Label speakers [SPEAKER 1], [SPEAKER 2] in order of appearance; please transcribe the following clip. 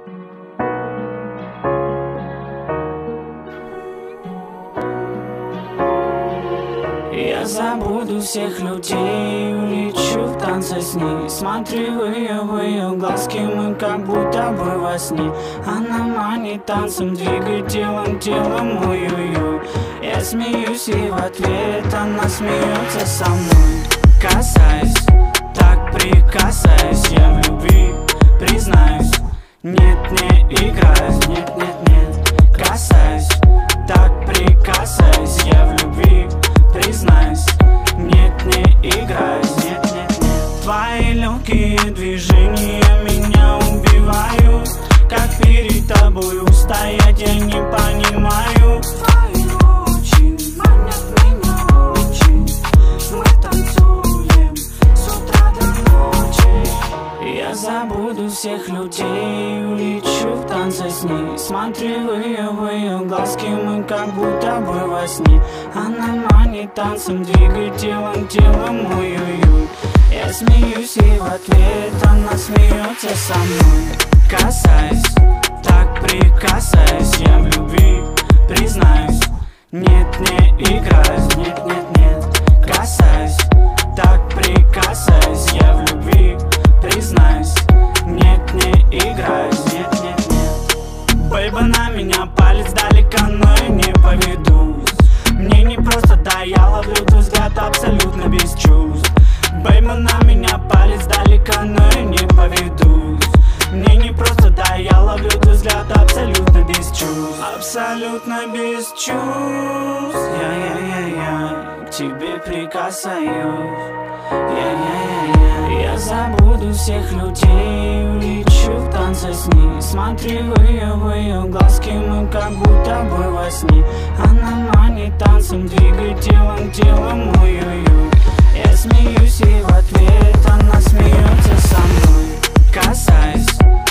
[SPEAKER 1] Я забуду всех людей, улечу в танце с ней. Смотрю в ее глазки, мы как будто бы во сне. Она манит танцем, двигает телом, ой-ой-ой. Я смеюсь и в ответ она смеется со мной. Касаясь, так прикасаясь, я в любви признаюсь. Нет, не играюсь, нет, нет, нет. Касаясь, так прикасаясь, я в любви признаюсь. Нет, не играюсь, нет, нет, нет. Твои легкие движения меня убивают. Как перед тобой устоять, я не понимаю. Твои лучи манят меня очень. Мы танцуем с утра до ночи. Я забуду всех людей, улечу в танце с ней. Смотрю в ее глазки, мы как будто бы во сне. Она манит танцем, двигает телом, ой-ой-ой. Я смеюсь и в ответ она смеется со мной. Касаясь, так прикасаясь, я в любви признаюсь. Нет, не играюсь, нет, нет, нет. Касаясь, так прикасаясь, я в любви признаюсь. Нет, не играюсь, нет, нет, нет. Бэйба на меня палец далеко, но я не поведусь. Мне не просто да, я ловлю твой взгляд абсолютно без чувств. Бэйба на меня палец далеко, но я не поведусь. Мне не просто да, я ловлю твой взгляд абсолютно без чувств. Абсолютно без чувств. Я к тебе прикасаюсь. Я забуду всех людей, улечу в танце с ней. Смотрю в ее глазки, мы как будто бы во сне. Она манит танцем, двигает телом, ой-ой-ой. Я смеюсь и в ответ она смеется со мной. Касаясь,